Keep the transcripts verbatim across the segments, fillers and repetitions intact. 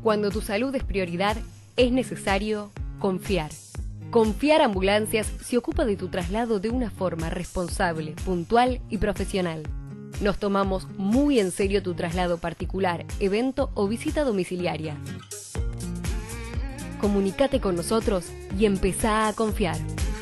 Cuando tu salud es prioridad, es necesario confiar. Confiar Ambulancias se ocupa de tu traslado de una forma responsable, puntual y profesional. Nos tomamos muy en serio tu traslado particular, evento o visita domiciliaria. Comunícate con nosotros y empezá a confiar.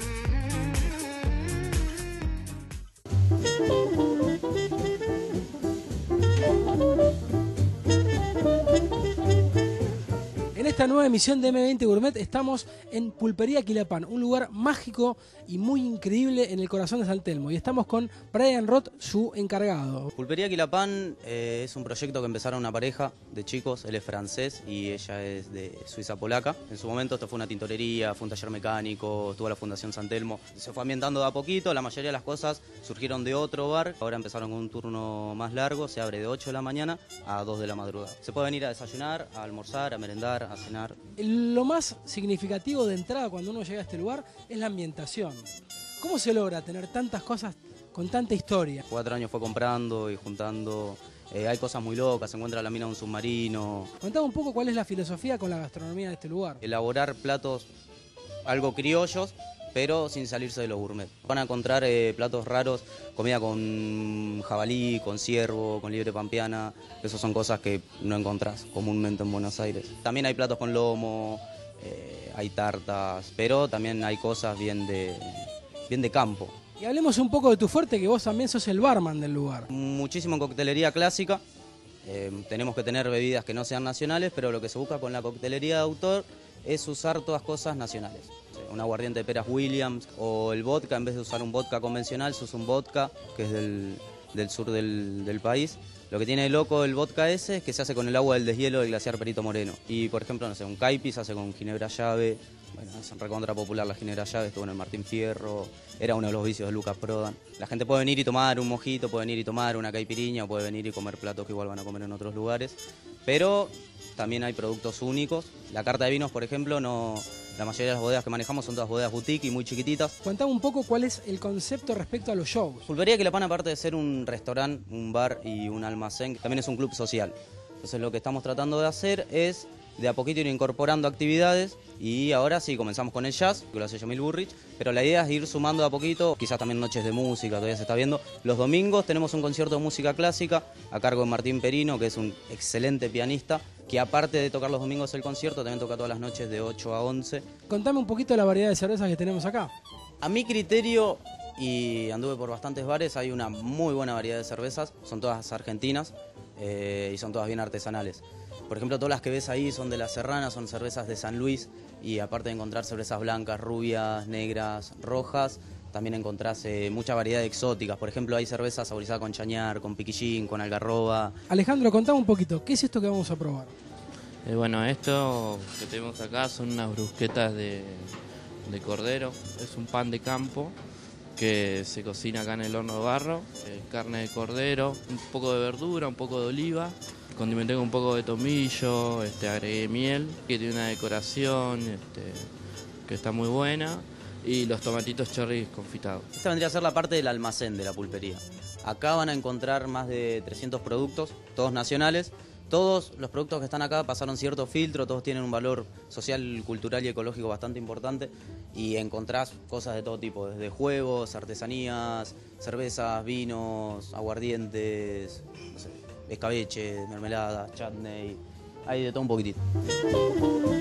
En esta nueva emisión de eme veinte Gourmet estamos en Pulpería Quilapán, un lugar mágico y muy increíble en el corazón de San Telmo. Y estamos con Brian Roth, su encargado. Pulpería Quilapán eh, es un proyecto que empezaron una pareja de chicos. Él es francés y ella es de Suiza polaca. En su momento esto fue una tintorería, fue un taller mecánico, estuvo la Fundación San Telmo. Se fue ambientando de a poquito, la mayoría de las cosas surgieron de otro bar. Ahora empezaron con un turno más largo, se abre de ocho de la mañana a dos de la madrugada. Se puede venir a desayunar, a almorzar, a merendar, a cenar. Lo más significativo de entrada cuando uno llega a este lugar es la ambientación. ¿Cómo se logra tener tantas cosas con tanta historia? Cuatro años fue comprando y juntando. Eh, hay cosas muy locas, se encuentra la mina de un submarino. Contame un poco cuál es la filosofía con la gastronomía de este lugar. Elaborar platos algo criollos, pero sin salirse de los gourmet. Van a encontrar eh, platos raros, comida con jabalí, con ciervo, con liebre pampeana. Esas son cosas que no encontrás comúnmente en Buenos Aires. También hay platos con lomo, eh, hay tartas, pero también hay cosas bien de, bien de campo. Y hablemos un poco de tu fuerte, que vos también sos el barman del lugar. Muchísimo en coctelería clásica. Eh, tenemos que tener bebidas que no sean nacionales, pero lo que se busca con la coctelería de autor es usar todas cosas nacionales. Un aguardiente de peras Williams o el vodka, en vez de usar un vodka convencional, se usa un vodka que es del, del sur del, del país. Lo que tiene de loco el vodka ese es que se hace con el agua del deshielo del glaciar Perito Moreno. Y por ejemplo, no sé, un caipi se hace con ginebra llave. Bueno, es recontra popular la ginebra llave, estuvo en el Martín Fierro, era uno de los vicios de Lucas Prodan. La gente puede venir y tomar un mojito, puede venir y tomar una caipiriña, o puede venir y comer platos que igual van a comer en otros lugares. Pero también hay productos únicos. La carta de vinos, por ejemplo, no... La mayoría de las bodegas que manejamos son todas bodegas boutique y muy chiquititas. Contame un poco cuál es el concepto respecto a los shows. Pulpería Quilapán, aparte de ser un restaurante, un bar y un almacén, también es un club social. Entonces lo que estamos tratando de hacer es de a poquito ir incorporando actividades y ahora sí comenzamos con el jazz, que lo hace Yomil Burrich, pero la idea es ir sumando de a poquito, quizás también noches de música, todavía se está viendo. Los domingos tenemos un concierto de música clásica a cargo de Martín Perino, que es un excelente pianista, que aparte de tocar los domingos el concierto, también toca todas las noches de ocho a once. Contame un poquito de la variedad de cervezas que tenemos acá. A mi criterio, y anduve por bastantes bares, hay una muy buena variedad de cervezas, son todas argentinas eh, y son todas bien artesanales. Por ejemplo, todas las que ves ahí son de La Serrana, son cervezas de San Luis, y aparte de encontrar cervezas blancas, rubias, negras, rojas, también encontrás eh, mucha variedad de exóticas. Por ejemplo, hay cervezas saborizadas con chañar, con piquillín, con algarroba. Alejandro, contame un poquito, ¿qué es esto que vamos a probar? Eh, bueno, esto que tenemos acá son unas brusquetas de, de cordero. Es un pan de campo que se cocina acá en el horno de barro. Eh, carne de cordero, un poco de verdura, un poco de oliva. Condimenté con un poco de tomillo, este, agregué miel, que tiene una decoración este, que está muy buena. Y los tomatitos cherry confitados. Esta vendría a ser la parte del almacén de la pulpería. Acá van a encontrar más de trescientos productos, todos nacionales. Todos los productos que están acá pasaron cierto filtro, todos tienen un valor social, cultural y ecológico bastante importante. Y encontrás cosas de todo tipo, desde juegos, artesanías, cervezas, vinos, aguardientes, no sé, escabeche, mermelada, chutney, hay de todo un poquitito.